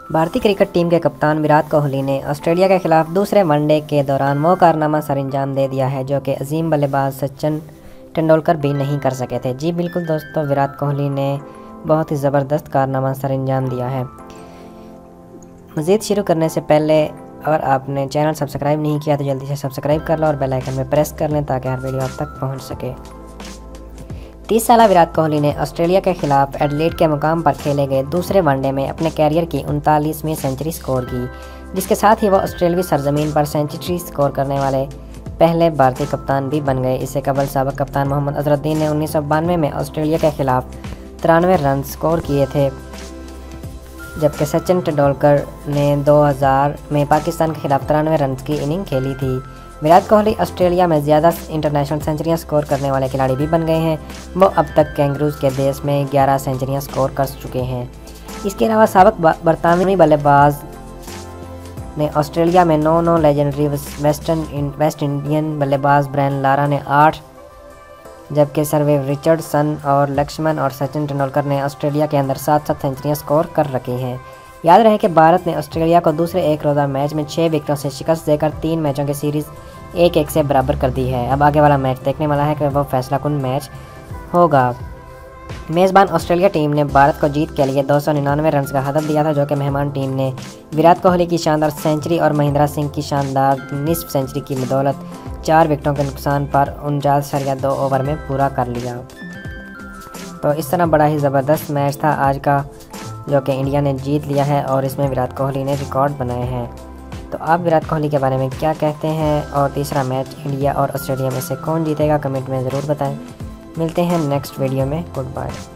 भारतीय cricket team के कप्तान विराट कोहली ने ऑस्ट्रेलिया के खिलाफ दूसरे वनडे के दौरान वो कारनामा सरअंजाम दे दिया है जो कि अजीम बल्लेबाज सचिन तेंदुलकर भी नहीं कर सके थे। जी बिल्कुल दोस्तों, विराट कोहली ने बहुत ही ज़बरदस्त कारनामा सरअंजाम दिया है। मज़ीद शुरू करने से पहले अगर आपने चैनल सब्सक्राइब नहीं किया तो जल्दी से सब्सक्राइब कर लो और बेल आइकन में प्रेस कर लें ताकि हर वीडियो आप तक पहुंच सके। 30 साला विराट कोहली ने ऑस्ट्रेलिया के खिलाफ एडिलेड के मुकाम पर खेले गए दूसरे वनडे में अपने कैरियर की 39वीं सेंचुरी स्कोर की, जिसके साथ ही वो ऑस्ट्रेलियावी सरजमीन पर सेंचुरी स्कोर करने वाले पहले भारतीय कप्तान भी बन गए। इससे कबल साबिक कप्तान मोहम्मद अजहरुद्दीन ने 1992 में ऑस्ट्रेलिया के खिलाफ 93 रन स्कोर किए थे, जबकि सचिन तेंदुलकर ने 2000 में पाकिस्तान के खिलाफ 93 रन की इनिंग खेली थी। विराट कोहली ऑस्ट्रेलिया में ज़्यादा इंटरनेशनल सेंचुरियां स्कोर करने वाले खिलाड़ी भी बन गए हैं। वो अब तक कैंगरूज के देश में 11 सेंचुरियां स्कोर कर चुके हैं। इसके अलावा साबिक बरतानवी बल्लेबाज ने ऑस्ट्रेलिया में 9 लेजेंडरी वेस्ट इंडियन बल्लेबाज ब्रायन लारा ने 8, जबकि सर्वे रिचर्डसन और लक्ष्मण और सचिन तेंदुलकर ने ऑस्ट्रेलिया के अंदर 7 सेंचुरियां स्कोर कर रखी हैं। याद रहे कि भारत ने ऑस्ट्रेलिया को दूसरे एक रोज़ा मैच में 6 विकेटों से शिकस्त देकर 3 मैचों की सीरीज़ 1-1 से बराबर कर दी है। अब आगे वाला मैच देखने वाला है कि वो फैसला कुन मैच होगा। मेज़बान ऑस्ट्रेलिया टीम ने भारत को जीत के लिए 299 रन का हदफ दिया था, जो कि मेहमान टीम ने विराट कोहली की शानदार सेंचुरी और महेंद्र सिंह की शानदार निस्फ सेंचुरी की बदौलत 4 विकेटों के नुकसान पर 49 ओवर में पूरा कर लिया। तो इस तरह बड़ा ही ज़बरदस्त मैच था आज का, जो कि इंडिया ने जीत लिया है और इसमें विराट कोहली ने रिकॉर्ड बनाए हैं। तो आप विराट कोहली के बारे में क्या कहते हैं और तीसरा मैच इंडिया और ऑस्ट्रेलिया में से कौन जीतेगा कमेंट में ज़रूर बताएं। मिलते हैं नेक्स्ट वीडियो में। Good bye.